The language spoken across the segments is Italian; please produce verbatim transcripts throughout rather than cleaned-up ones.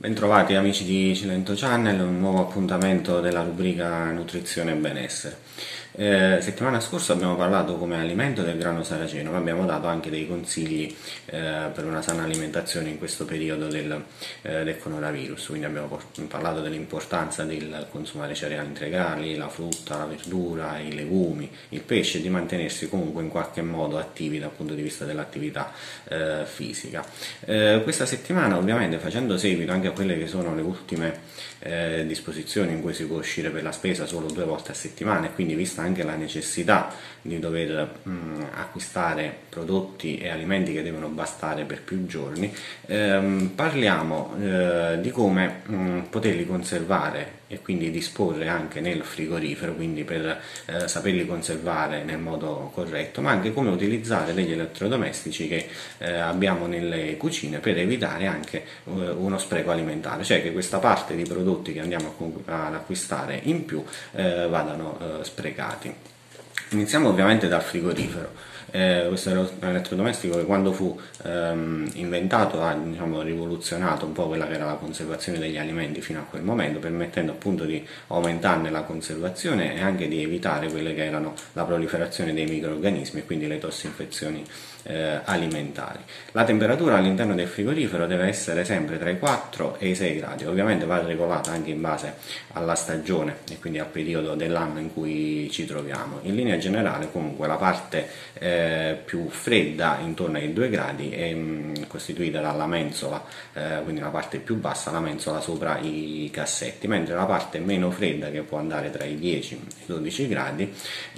Bentrovati amici di Cilento Channel, un nuovo appuntamento della rubrica Nutrizione e Benessere. Eh, settimana scorsa abbiamo parlato come alimento del grano saraceno, ma abbiamo dato anche dei consigli eh, per una sana alimentazione in questo periodo del, eh, del coronavirus, quindi abbiamo parlato dell'importanza del consumare cereali integrali, la frutta, la verdura, i legumi, il pesce, e di mantenersi comunque in qualche modo attivi dal punto di vista dell'attività eh, fisica. Eh, questa settimana, ovviamente, facendo seguito anche a quelle che sono le ultime eh, disposizioni in cui si può uscire per la spesa solo due volte a settimana, e quindi vista anche la necessità di dover mh, acquistare prodotti e alimenti che devono bastare per più giorni, ehm, parliamo eh, di come mh, poterli conservare e quindi disporre anche nel frigorifero, quindi per eh, saperli conservare nel modo corretto, ma anche come utilizzare degli elettrodomestici che eh, abbiamo nelle cucine per evitare anche eh, uno spreco alimentare, cioè che questa parte di prodotti che andiamo a, ad acquistare in più eh, vadano eh, sprecati. Iniziamo ovviamente dal frigorifero. Eh, questo è un elettrodomestico che quando fu ehm, inventato ha, diciamo, rivoluzionato un po' quella che era la conservazione degli alimenti fino a quel momento, permettendo appunto di aumentarne la conservazione e anche di evitare quelle che erano la proliferazione dei microrganismi e quindi le tossinfezioni eh, alimentari. La temperatura all'interno del frigorifero deve essere sempre tra i quattro e i sei gradi, ovviamente va regolata anche in base alla stagione e quindi al periodo dell'anno in cui ci troviamo. In linea generale comunque la parte eh, più fredda, intorno ai due gradi, è mh, costituita dalla mensola, eh, quindi la parte più bassa, la mensola sopra i cassetti, mentre la parte meno fredda, che può andare tra i dieci e i dodici gradi,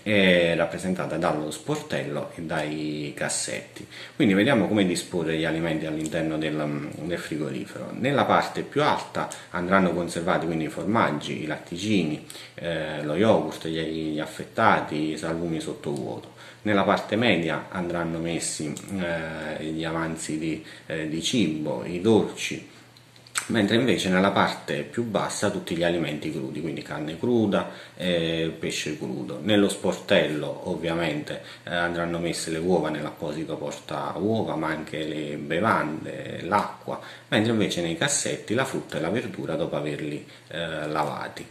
è rappresentata dallo sportello e dai cassetti. Quindi vediamo come disporre gli alimenti all'interno del, del frigorifero. Nella parte più alta andranno conservati quindi i formaggi, i latticini, eh, lo yogurt, gli, gli affettati, i salumi sottovuoto. Nella parte media andranno messi eh, gli avanzi di, eh, di cibo, i dolci, mentre invece nella parte più bassa tutti gli alimenti crudi, quindi carne cruda, eh, pesce crudo. Nello sportello ovviamente eh, andranno messe le uova nell'apposito porta uova, ma anche le bevande, l'acqua, mentre invece nei cassetti la frutta e la verdura dopo averli eh, lavati.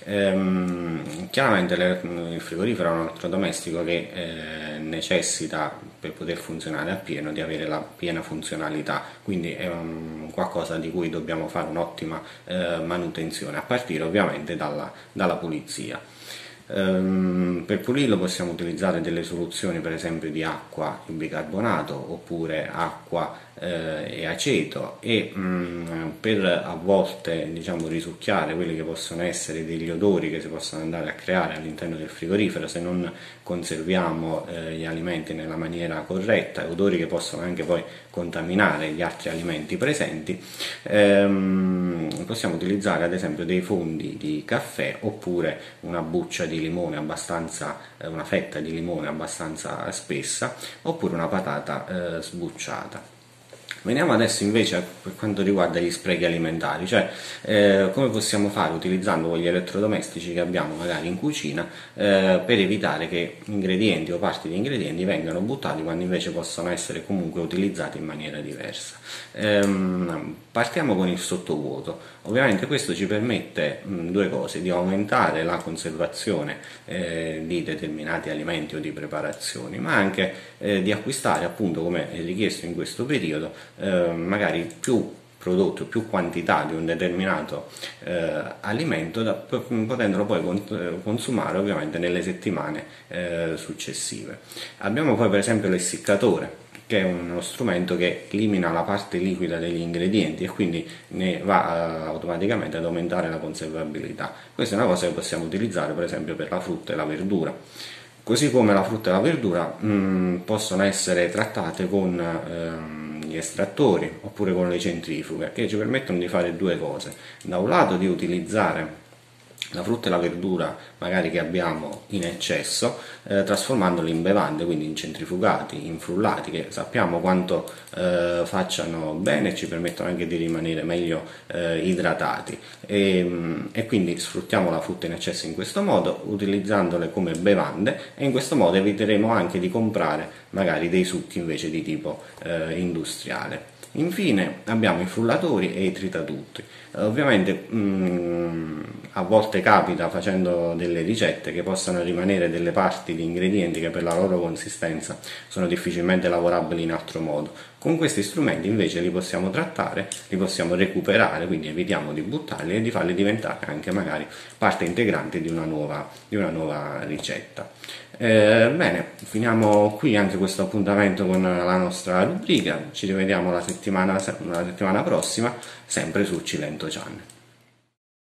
Ehm, chiaramente le, il frigorifero è un elettrodomestico che eh, necessita, per poter funzionare appieno, di avere la piena funzionalità, quindi è un qualcosa di cui dobbiamo fare un'ottima eh, manutenzione, a partire ovviamente dalla, dalla pulizia. Ehm, per pulirlo possiamo utilizzare delle soluzioni, per esempio di acqua e bicarbonato oppure acqua eh, e aceto, e mh, per a volte, diciamo, risucchiare quelli che possono essere degli odori che si possono andare a creare all'interno del frigorifero se non conserviamo eh, gli alimenti nella maniera corretta, odori che possono anche poi contaminare gli altri alimenti presenti. Ehm, possiamo utilizzare ad esempio dei fondi di caffè oppure una buccia di limone abbastanza, eh, una fetta di limone abbastanza spessa, oppure una patata eh, sbucciata. Veniamo adesso invece per quanto riguarda gli sprechi alimentari, cioè eh, come possiamo fare utilizzando quegli elettrodomestici che abbiamo magari in cucina eh, per evitare che ingredienti o parti di ingredienti vengano buttati quando invece possono essere comunque utilizzati in maniera diversa. Ehm, partiamo con il sottovuoto. Ovviamente questo ci permette mh, due cose: di aumentare la conservazione eh, di determinati alimenti o di preparazioni, ma anche eh, di acquistare, appunto come è richiesto in questo periodo, eh, magari più prodotti o più quantità di un determinato eh, alimento, da, potendolo poi consumare ovviamente nelle settimane eh, successive. Abbiamo poi per esempio l'essiccatore, che è uno strumento che elimina la parte liquida degli ingredienti e quindi ne va uh, automaticamente ad aumentare la conservabilità. Questa è una cosa che possiamo utilizzare per esempio per la frutta e la verdura. Così come la frutta e la verdura mh, possono essere trattate con ehm, gli estrattori oppure con le centrifughe, che ci permettono di fare due cose: da un lato di utilizzare la frutta e la verdura magari che abbiamo in eccesso, eh, trasformandoli in bevande, quindi in centrifugati, in frullati, che sappiamo quanto eh, facciano bene e ci permettono anche di rimanere meglio eh, idratati, e, e quindi sfruttiamo la frutta in eccesso in questo modo, utilizzandole come bevande, e in questo modo eviteremo anche di comprare magari dei succhi invece di tipo eh, industriale. Infine abbiamo i frullatori e i tritatutti. Eh, Ovviamente mh, a volte capita facendo delle ricette che possano rimanere delle parti di ingredienti che per la loro consistenza sono difficilmente lavorabili in altro modo. Con questi strumenti invece li possiamo trattare, li possiamo recuperare, quindi evitiamo di buttarli e di farli diventare anche magari parte integrante di una nuova, di una nuova ricetta. Eh, bene, finiamo qui anche questo appuntamento con la nostra rubrica, ci rivediamo la settimana, la settimana prossima, sempre su Cilento Channel.